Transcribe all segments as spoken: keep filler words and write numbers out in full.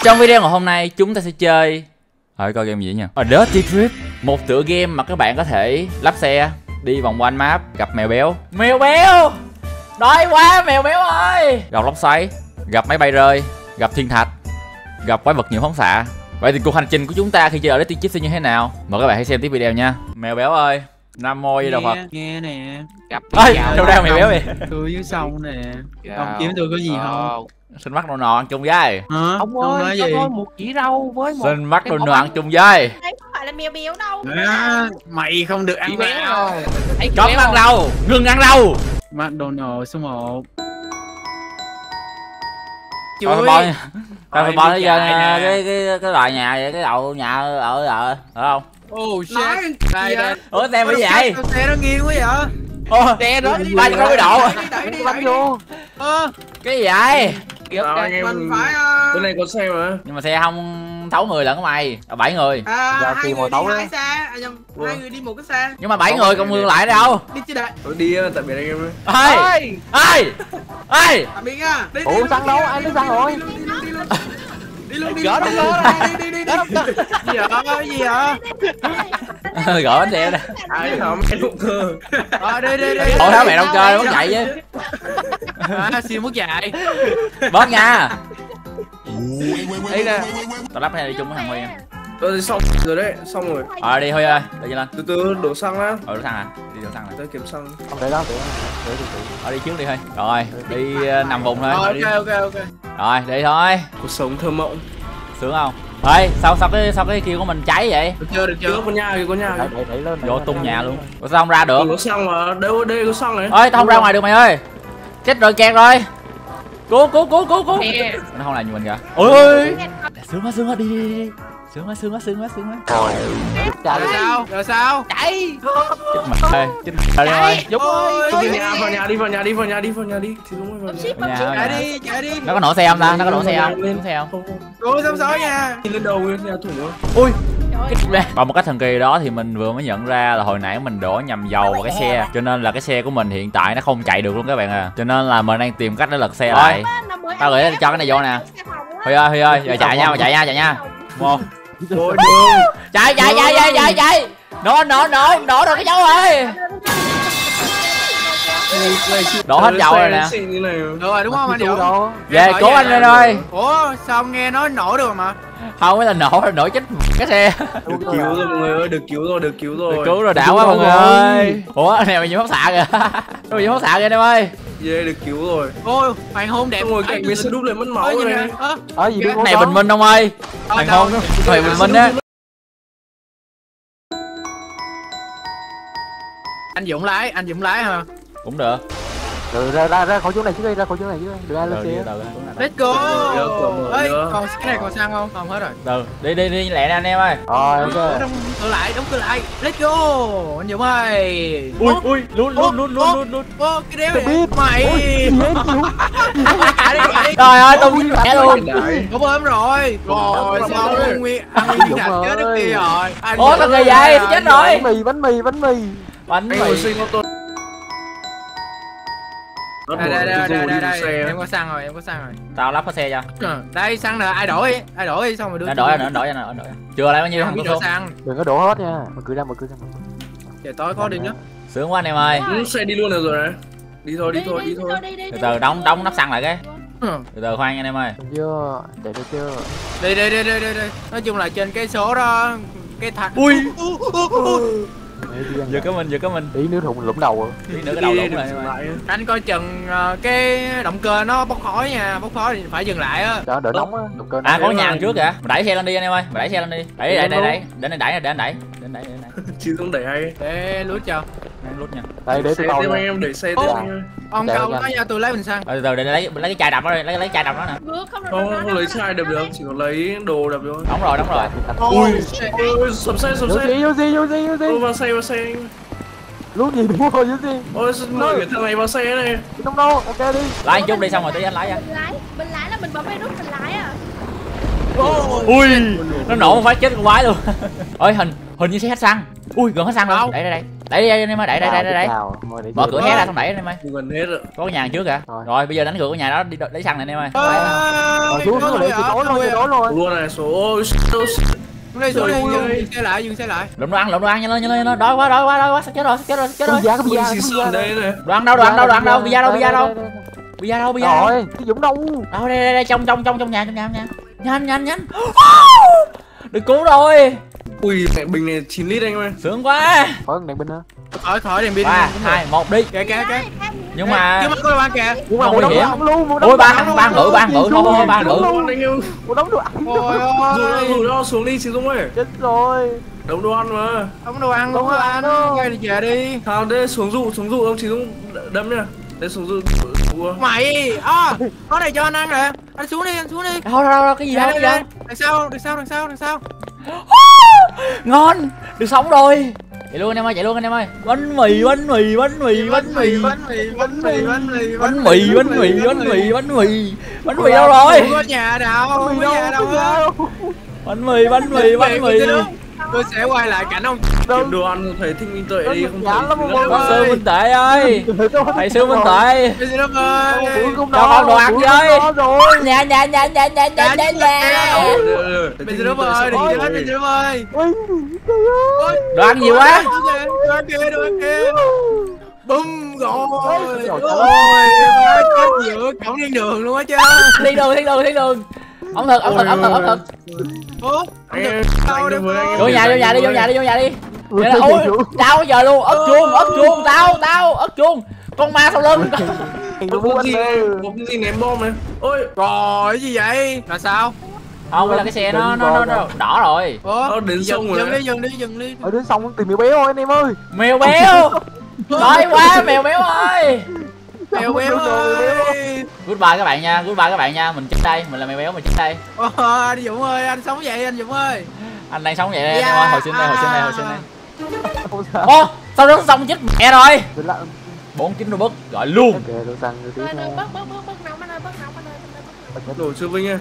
Trong video ngày hôm nay chúng ta sẽ chơi Thôi coi game gì nha. A Dirty Trip, một tựa game mà các bạn có thể lắp xe, đi vòng quanh map, gặp mèo béo. Mèo béo! Đói quá mèo béo ơi! Gặp lốc xoáy, gặp máy bay rơi, gặp thiên thạch, gặp quái vật nhiều phóng xạ. Vậy thì cuộc hành trình của chúng ta khi chơi ở Dirty Trip sẽ như thế nào? Mời các bạn hãy xem tiếp video nha. Mèo béo ơi, Nam Mô với Đạo Phật. Nghe nè, gặp ơi, đâu ra mèo béo vậy? tôi dưới sông nè. Ông kiếm tôi có gì không? Xin mắt đồ nọ ăn chung với. Hả? Ông Ông ơi, nói cho gì? tôi một chỉ rau với một Xin mắt cái đồ bông nọ ăn. ăn chung với. Đây không phải là mèo béo đâu. À, mày không được ăn Chị béo rau. rồi. Ấy, chị Cấm béo ăn rồi. rau, ngừng ăn rau. McDonald's số một. Tao Chuối. phải bo, tao phải Ôi, bo đi nó chạy vô nè. cái cái cái loại nhà vậy, cái đậu nhà ở ở ở không? Oh shit. Nói Đây đây. Ủa xe mới vậy? Xe nó nghiêng quá vậy? Ô, Đè đó Đi, ba trăm sáu mươi độ. đẩy đi bắn vô. Ơ, Cái gì vậy? Kiểu Sao anh em? mình phải Bên này có xe mà. Nhưng mà xe không thấu người lận của mày, là bảy người. à, Giờ hai tìm người một đi tấu hai đấy. xe, à, nhầm, hai người đi một cái xe. Nhưng mà bảy người còn người lại đâu? Đi chưa đợi. Tôi đi á, tại vì anh em ơi. Ê! Ơi, Ê! Ê! tạm biệt nha. Đi, Ủa, xăng đâu? Ai lấy xăng rồi? Đi luôn, đi luôn, đi luôn. Đi luôn, đi Gỡ luôn. nó gỡ Đi, đi, đi, đi. gì vậy? Cái gì vậy? Gọi bánh xe đó. Ai hả? Em động cơ. Ờ, đi đi đi. Ủa tháo mẹ đâu chơi, mất chạy chứ. À, siêu mất dạy. Bớt nha. Đi nè. Tao lắp hay đi chung với thằng Huy nha. Tôi đi xong rồi đấy, xong rồi. Ờ đi Huy ơi, đi lên. Từ từ đổ xăng á. Ờ đổ xăng à? Đi đổ xăng này. Tôi kiếm xăng. Không để đó, để để để để. Ờ đi trước đi Huy. Rồi, đi uh, nằm vùng thôi. Ờ, ok ok ok. Rồi, đi thôi. Cuộc sống thơ mộng. Sướng không? Ê, sao sao cái sao cái kia của mình cháy vậy? Được chưa, được Chưa chưa? có nhà kìa, có nhà Đẩy kìa. đẩy đẩy lên. Vô tung nhà luôn. Ủa sao không ra được? Có xăng mà, đây đây có xăng này. Ơi, tao không ra ngoài được mày ơi. Chết rồi, kẹt rồi. Cứu cứu cứu cứu cứu. Nè. Nó không làm như mình kìa. Ôi. Sướng quá, sướng quá, đi đi đi. Sướng quá, sướng quá, sướng quá, sướng quá. Rồi. Chạy Rồi sao? Rồi sao? Chạy. Chết mệt ơi, chết mệt ơi. Giúp ơi. Đi nhà, vào nhà đi, vào nhà đi, vào nhà đi, vào nhà đi. Thì đúng rồi, vào nhà. Ship, Nhà ship. thôi, Chạy nhà. đi, chạy đi. Nó có nổ xe không ta? Nó có nổ xe không? Nổ xe không? Không, không. Cô xong sói nha. Đi lên đầu lên nhà thủ nữa. Ui. Trời ơi. Còn một cách thần kỳ đó thì mình vừa mới nhận ra là hồi nãy mình đổ nhầm dầu vào cái xe, cho nên là cái xe của mình hiện tại nó không chạy được luôn các bạn à. Cho nên là mình đang tìm cách để lật xe lại. Nó mới Tao nghĩ là cho cái này vô nè. Huy ơi, Huy ơi, giờ chạy nha, mà chạy nha, chạy nha. Một. Rồi đường. Chạy chạy chạy chạy chạy chạy. Nổ nổ nổ nổ rồi cái dấu ơi. Đổ hết dầu rồi nè. Như này. Được rồi đúng không anh Diệu? đó. Về cố anh lên ơi. Ủa sao nghe nói nổ được mà? Không phải là nổ là nổ chết cái xe. Được cứu rồi mọi người ơi, được cứu rồi, được cứu rồi. Được cứu rồi, đã quá mọi người ơi. Ủa anh này mày nhiễm phóng xạ kìa. Nó bị nhiễm phóng xạ kìa em ơi. Yeah, được cứu rồi. Ôi, hoàng hôn đẹp. Xong rồi cạnh bên xe đúp lại mất máu Ôi, rồi nhìn này. nè. Ơ, Ở gì Cái này bình minh ông ơi. ờ, Thằng đâu? không, này bình minh á. Anh Dũng lái, anh Dũng lái hả? Cũng được. Rồi ra ra ra khỏi chỗ này trước đi, ra khỏi chỗ này trước đi. Đừng ai lên Từ đi xe. từ. Let's go. Được, được, Ê, được. còn cái này còn xăng không? Không hết rồi. Từ. Đi đi đi lẹ nè anh em ơi. Rồi Đóng ok. cửa lại, đóng cửa lại. Let's go. Anh Dũng ơi. Ui ui luôn luôn luôn luôn luôn luôn. Ô, cái đéo Tôi này. biết. Mày. Chạy đi, chạy đi. Trời ơi, tôi mẹ luôn. Có bơm rồi. Rồi, sao ăn nguyên ăn nguyên Dũng thạch chết ơi. đức kia rồi. Anh Ủa Dũng thằng người ơi, vậy, anh chết Dũng. rồi. Bánh mì, bánh mì, bánh mì. Bánh Anh mì. hồi sinh ô tô. Đây đây đây đây đây, đây. Xe. Em có xăng rồi, em có xăng rồi. Tao lắp cái xe cho. Ờ, đây xăng nè, ai đổi, ai đổi xong rồi đưa. Nó đổi ra nữa, đổi ra nữa, đổi ra. Chưa lại bao nhiêu không thằng biết có đổi số. xăng. Đừng có đổ hết nha. Mở cửa ra, mở cửa ra. mở cửa. Trời tối có đi nhá. Sướng quá anh em ơi. Ừ, xe đi luôn được rồi này. Đi thôi, đi thôi, đi thôi. Từ từ đóng đóng nắp xăng lại cái. Ừ. Từ từ khoan anh em ơi. Được chưa? Chạy được chưa? Đi đi đi đi đi đi. Nói chung là trên cái số đó cái thạch. Ui. Để đi ăn Giờ gà. có mình, giờ có mình. Tí nữa thùng lũng đầu rồi. Tí nữa cái đầu Đi, lủng đừng lại. dừng em ơi. lại. Anh coi chừng ờ, cái động cơ nó bốc khói nha, bốc khói thì phải dừng lại á. Đó, đỡ nóng á. Động cơ À có Đấy nhà rồi. đằng trước kìa. Mày đẩy xe lên đi anh em ơi. Mày đẩy xe lên đi. Đẩy đẩy đẩy đẩy. Đến đây đẩy, đến đẩy. Đến đẩy, đến đẩy. Chứ không đẩy hay. Để lút cho. Đang lút nha. đây để Xe tôi tiếp coi anh nha. em, đẩy xe Ô. tiếp anh ơi. Ông Chạy câu nhanh. nói nha, tôi lấy bình xăng. Từ từ để lấy lấy cái chai đập nó đi, lấy lấy chai đập nó nè. Ngược không được. Không, không lấy chai đập được, chỉ có lấy đồ đập thôi. Đóng rồi, đóng rồi. Ui, ôi, sập xe, sập Vô xe. gì, vô gì, vô gì, vô gì. Ôi, vào xe, vào xe. Lúc gì đúng rồi, vô gì. Ôi, mời cái thằng này vào xe này. Không đâu, ok đi. Lái một chút đi xong rồi tí anh lái ra. Mình lái, mình lái là mình bấm cái nút mình lái à. Ui, nó nổ một phát chết con quái luôn. Ơi hình hình như xe hết xăng. Ui gần hết xăng rồi. Đâu? Đây đây đây. Đẩy đi anh em ơi, đẩy đẩy đẩy đẩy. Mở cửa hé ra xong đẩy anh em ơi. Gần hết rồi. Có cái nhà trước kìa. Rồi bây giờ đánh cửa của nhà đó đi lấy xăng này anh em ơi. Xuống xuống để tối rồi, tối rồi. Luôn này số Xuống đây, xuống đây, dừng xe lại, dừng xe lại. Lụm đồ ăn, lụm đồ ăn nhanh lên, nhanh lên, nhanh lên. Đói quá, đói quá, đói quá, sắp chết rồi, sắp chết rồi, sắp chết rồi. Giá cái bia, xì xì đây này. Đồ ăn đâu, đồ ăn đâu, đồ ăn đâu, bia đâu, bia đâu. Bia đâu, bia đâu. Rồi, cái Dũng đâu? Đâu đây đây đây trong trong trong trong nhà, trong nhà, trong nhà. Nhanh nhanh nhanh. Được cứu rồi. Ui, mẹ bình này chín lít anh ơi. Sướng quá. Khỏi đèn pin hả? Khỏi khỏi đèn pin. ba, hai, một đi. Kìa kìa kìa. Nhưng mà Trước mắt có đồ ăn kìa. Cũng mà Không một đống nguy hiểm. ăn luôn, một ôi ba ba ngự ba ngự thôi thôi ba ngự. Anh yêu. Một đống đồ ăn. Ôi Rủ ơi. rủ nó xuống đi chị Dung ơi. Chết rồi. Đống đồ ăn mà. Không có đồ ăn luôn Không có á ăn anh. đâu. Quay đi về đi. Thao đây xuống dụ xuống dụ ông chị Dung đâm nha. Đây xuống dụ. Mày, à, có này cho anh ăn nè. Anh xuống đi, anh xuống đi. Đâu đâu đâu cái gì đâu, Đây, cái đây, gì đây. Đằng sau, đằng sau, đằng sau, đằng sau. ngon, được sống rồi. Chạy luôn anh em ơi, chạy luôn anh em ơi. Bánh mì, bánh mì, bánh mì, bánh mì, bánh mì, bánh mì, bánh mì, bánh mì, bánh mì, bánh mì, bánh mì, bánh mì đâu rồi? Không có nhà đâu, không có nhà đâu hết. Bánh mì, bánh mì, bánh mì. Tôi sẽ quay lại cảnh ông. Kiếm đồ ăn thấy thích minh tuệ đi không Nhãn lắm, phải. ông Sư Minh Tệ ơi, thầy Sư Minh Tệ. Bây giờ nó ơi. Cho con đồ ăn với. Nhà nhà nhà nhà nhà nhà nhà nhà. Bây giờ nó ơi, đừng chết, bây giờ nó ơi. Đồ ăn nhiều quá. Đồ ăn kia, đồ ăn kia. Bum rồi. Ôi, có nhiều cổng thiên đường luôn á chứ. Thiên đường, thiên đường, thiên đường. Ẩm thực, ẩm thực, ẩm thực, ẩm thực. Ủa? Anh anh đừng với anh. Vô nhà, vô nhà đi, vô nhà đi, vô nhà đi. Vậy là, ôi, tao bây giờ luôn, ớt chuông, ớt chuông, tao, tao, ớt chuông. Con ma sau lưng. Có gì có gì ném bom này. Ôi, Rồi, cái gì vậy? Là sao? Không, là cái xe nó nó nó đỏ rồi. Ủa? Nó đến sông rồi Dừng đấy. đi, dừng đi, dừng đi. Ở đến xong tìm mèo béo rồi anh em ơi. Mèo béo. Đói quá mèo béo ơi. Mèo béo ơi. Goodbye các bạn nha, goodbye các bạn nha. Mình chết đây, mình là mèo béo, mình chết đây. Ồ, anh Dũng ơi, anh sống vậy anh Dũng ơi. Anh đang sống vậy đây, Yeah. anh em ơi. Hồi sinh đây, hồi sinh đây, hồi sinh đây. Không sao. Ô, sao nó xong chết mẹ rồi. Đừng lạ. bốn chín robot gọi luôn. Kệ đồ xăng rồi tí Rồi, nữa. bớt bớt bớt bớt nóng anh ơi, bớt nóng anh ơi, bớt nóng. Đổ chưa Vinh ơi.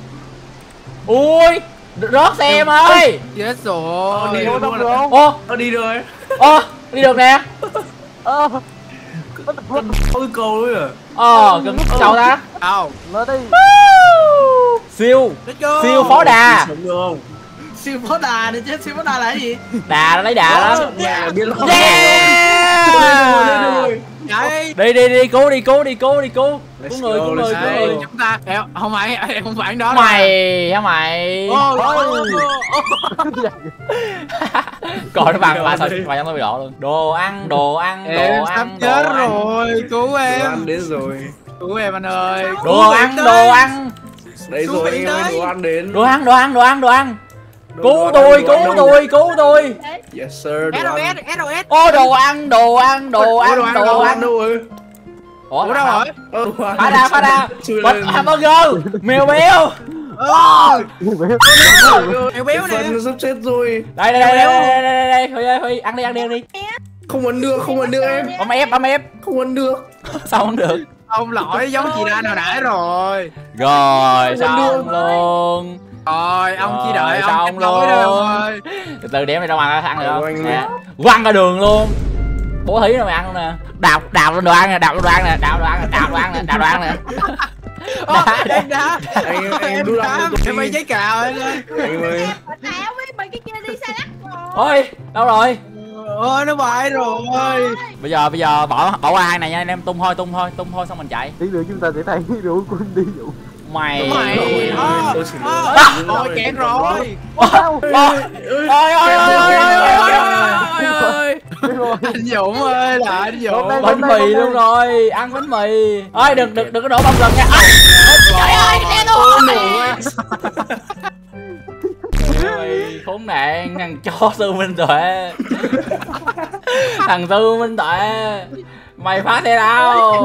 Ui, rớt xe em ơi. Chết Ờ, rồi. đi Ô, được đâu luôn được à? không? Ô, Ờ, đi được ấy. ô, đi được nè. Ơ. Ôi cầu ấy à. Ờ, cần cầu ta. Đâu? Lên đi. Siêu, Let's go. siêu phó đà. Sống được không? Siêu phó đà này chứ, siêu phó đà là cái gì? Đà lấy đà đó. Nhà biết lo. Yeah. Chạy. Đi đi đi, cứu đi, cứu đi, cứu đi, cứu. Let's Cứu người, go, cứu let's người, go. cứu Đây, người. chúng ta em không phải em không phải anh đó. Mày hả mày? Ô, ô, Coi nó bằng ba sao vài trăm nó bị đỏ luôn. Đồ ăn, đồ ăn, em đồ sắp ăn, đồ chết ăn. rồi, cứu Đồ em. ăn đến rồi. Cứu em anh ơi. Đồ ăn, đồ ăn. Đấy Cứu rồi mình anh ơi, đấy. đồ ăn đến. Đồ ăn, đồ ăn, đồ ăn, đồ ăn. Đồ Cứu ăn, tôi, đồ ăn cứu đâu? tôi, cứu tôi. Yes sir, đồ ăn. ét o ét, ét o ét. Ô đồ ăn, đồ ăn, đồ Ủa, ăn, đồ đồ ăn ăn. đâu rồi? Ủa Ủa đâu rồi? Ờ, đồ ăn. Phá ra, phá ra. Chui Bật lên. hamburger, mèo béo. Ôi, Mèo béo. mèo béo nè. Phần sắp chết rồi. Đây đây đây đây đây đây đây Huy ơi, Huy ăn đi, ăn đi, ăn đi. Không ăn được, không ăn được em. Bấm ép, bấm ép. Không ăn được. Sao không được? Ông lỗi giống chị Đan hồi nãy rồi. Rồi, Không xong được. luôn. Rồi, ông chỉ đợi Rồi, ông xong kết nối đây luôn. ông ơi. Từ từ đem này ra ngoài ăn được Rồi, không? anh Nè. Quăng ra đường luôn. Bố thí rồi mày ăn luôn nè. Đào đào lên đồ ăn nè, đào lên đồ ăn nè, đào đồ ăn nè, đào đồ ăn nè, đào đồ ăn nè. Ô, em đá. Anh em Em đu đá. ăn Em bay giấy cào anh ơi. Anh ơi. Tao với mấy cái kia đi xa lắc rồi. Ôi, đâu rồi? Ôi nó bại rồi. Bây giờ bây giờ bỏ bỏ qua hai này nha anh em, tung thôi, tung thôi, tung thôi xong mình chạy. Tí nữa chúng ta sẽ thấy rượu quân đi dụ. Mày. Mày. Ơ, Tôi chỉ ơ, muốn- ôi kẹt rồi. Sao? Ôi ôi ôi ôi ôi ôi ôi. Anh Dũng ơi là anh Dũng. Bánh mì luôn rồi, ăn bánh mì. Ôi đừng đừng đừng có đổ bông gần nha. Trời ơi, xe tôi. Ôi, khốn nạn, thằng chó Sư Minh Tuệ. Thằng Sư Minh Tuệ. Mày phá xe đâu?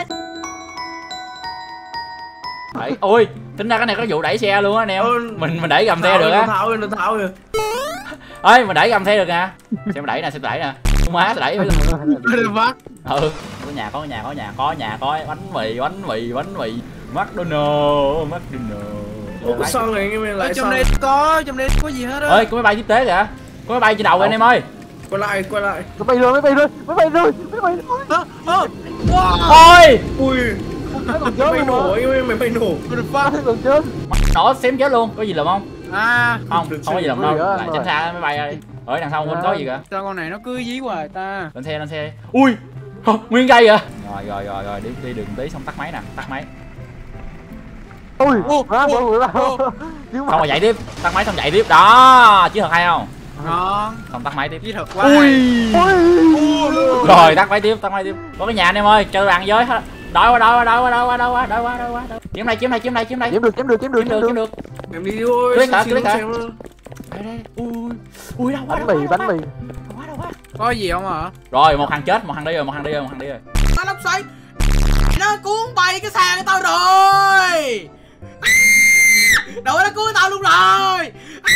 Đẩy. Ôi, tính ra cái này có vụ đẩy xe luôn á anh em. Mình mình đẩy gầm xe được Nó á. tháo rồi, nó tháo rồi. Ơi, mình đẩy gầm xe được nè. Xem đẩy nè, xem đẩy nè. Con má sẽ đẩy. Đừng bắt. Ừ, có nhà có nhà có nhà có nhà có bánh mì bánh mì bánh mì McDonald McDonald. Ủa, sao này anh em Ở lại trong sao? đây có, trong đây có gì hết á. Ơi có máy bay tiếp tế kìa, có máy bay trên đầu kìa anh em ơi. Quay lại, quay lại. Nó bay rồi, nó bay rồi, nó bay rồi, nó bay rồi. Ơ, ơ, wow. Ôi Ui, Nó còn mày chết bay luôn nổ, mà. anh ơi, mày bay nổ. What the Nó fuck? còn chết. nổ xém chết luôn, có gì lùm không? À, Không, không có gì lùm đâu, Có gì á, lại anh tránh ơi. xa máy bay đi. Ở đằng sau không có gì cả. sao con này nó cứ dí hoài ta? Lên xe, lên xe. Ui, hả, nguyên cây vậy. Rồi rồi rồi rồi, đi đi đường tí xong tắt máy nè, tắt máy. Ui, Ô, má ô, bữa bữa ô. đâu. Chứ mà. Xong rồi dậy tiếp, tắt máy xong dậy tiếp. Đó, chứ thật hay không? Ngon, Xong tắt máy tiếp. dí thật quá. Ui. Ui. Rồi tắt máy tiếp, tắt máy tiếp. Có cái nhà anh em ơi, chơi bàn giới hết. Đói quá, đói quá, đói quá, đói quá, đói quá, đói quá, đói quá. Chiếm đây, chiếm đây, chiếm đây, chiếm đây. Chiếm được, chiếm được, chiếm được, Chiếm được, chiếm được. Em đi thôi. Click hả, xin click lỗi hả? xem luôn. Đây đây. Ui. Ui đâu quá, Bánh đâu mì, quá, bánh đâu mì. quá, đâu quá. Có gì không hả? Rồi, một thằng chết, một thằng đi rồi, một thằng đi rồi, một thằng đi rồi. Nó lốc xoáy. Nó cuốn bay cái xe của tao rồi. Đội nó cuốn tao luôn rồi.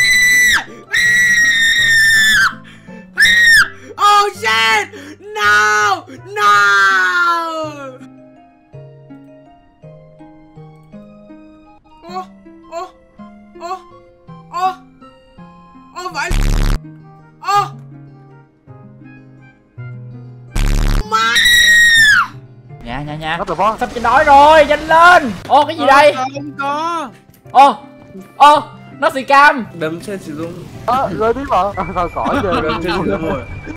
Oh shit! No! No! Ô, ô, ô, ô, ô vậy. Ô. Má. Nha nha nha. What the fuck? Sắp trên đói rồi, nhanh lên. Ô cái gì đây? Không có. Ô. Ô, nó xì cam. Đấm xe sử dụng. Ờ, rồi đi mà. Thôi khỏi chơi. Đấm xe sử dụng rồi.